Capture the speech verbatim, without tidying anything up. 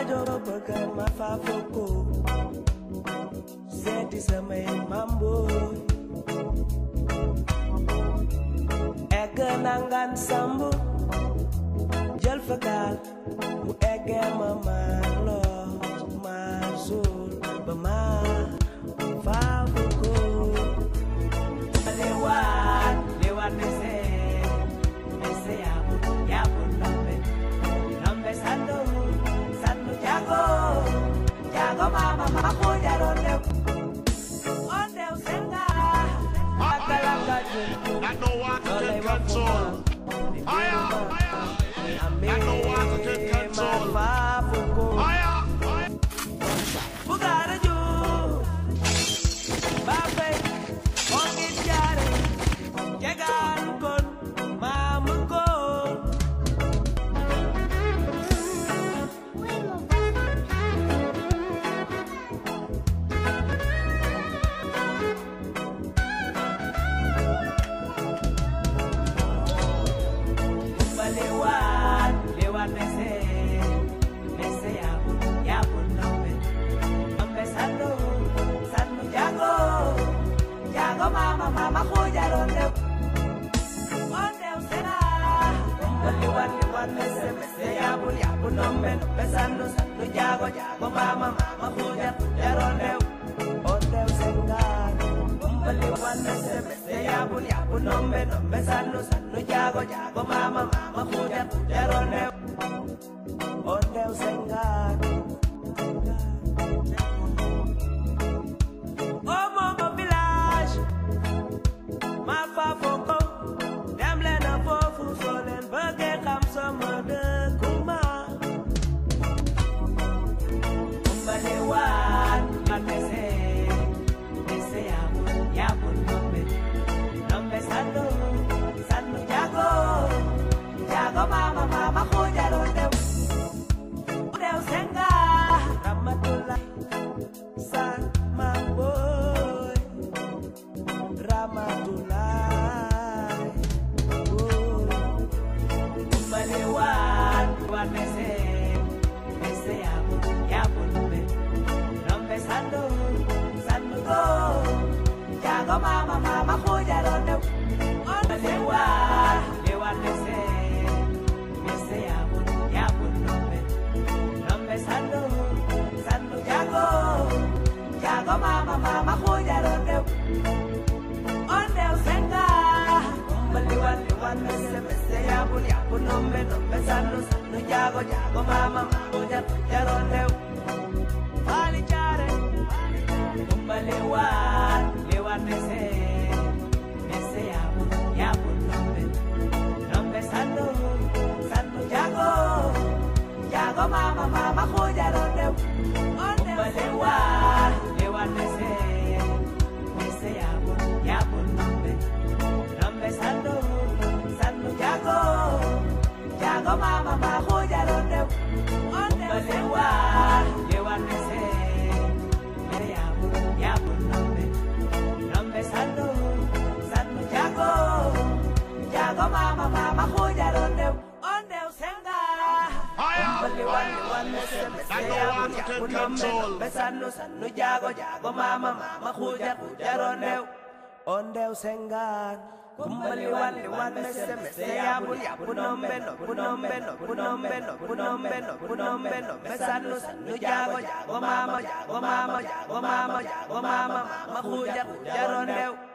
joro bëgga ma fa foko seeti samay mamboy egg nangan sambu jël fa gaal mu egge ma man loos ma suul ba ma fa foko lewat lewat mese mese yabu yabu nombe nombe sando sando jago jago mama mama ko jaro lew on dew senga akala gaju I know what to take control. Fire! I know what to take control. Fire! Bugara ju babe on it jare jagan kon mama kon lewat lewat mese mese yabu yabu nombe nombe sando sando jago jago mama mama ko jaro lew on dew sena lewat lewat mese mese yabu yabu nombe nombe sando sando jago jago mama mama ko jaro lew on dew senga lewat mese mese yabu yabu nombe nombe sando sando jago jago mama mama ko jaro lew on dew senga oh momo village ma fa foko dem leen a foofu soo leen bëggee xam sama dëkkuma kumbale waat ma mese mese yabu yabu nombe nombe sando sando jago jago mama mama ko jaro lew dew senga ramatullah san ma boy ramatullah boy kumbale waat waat mese mese yabu yabu nombe nombe sando sando go jago mama mama ko jaro lew kumbale waat lewat mese mese yabu yabu nombe nombe sando sando jago jago mama mama ko jaro lew on dew senga kumbale waat lewat mese mese yabu yabu nombe nombe sando sando jago jago mama mama ko jaro lew fali jare kumbale waat lewat mese mese yabu yabu nombe nombe sando sando jago jago mama mama ko jaro lew kumbale waat lewat mese mese yabu yabu nombe nombe sando sando jago jago mama mama ko jaro lew kumbale waat lewat mese mese yabu yabu nombe nombe sando sando jago jago mama mama ko jaro lew on dew senga kumbale waat lewat mese mese yabu yabu nombe nombe sando sando jago jago mama mama ko jaro lew on dew senga kumbale waat lewat mese mese yabu yabu nombe nombe nombe nombe nombe nombe nombe nombe sando sando jago jago mama jago mama jago mama jago mama mama ko jaro lew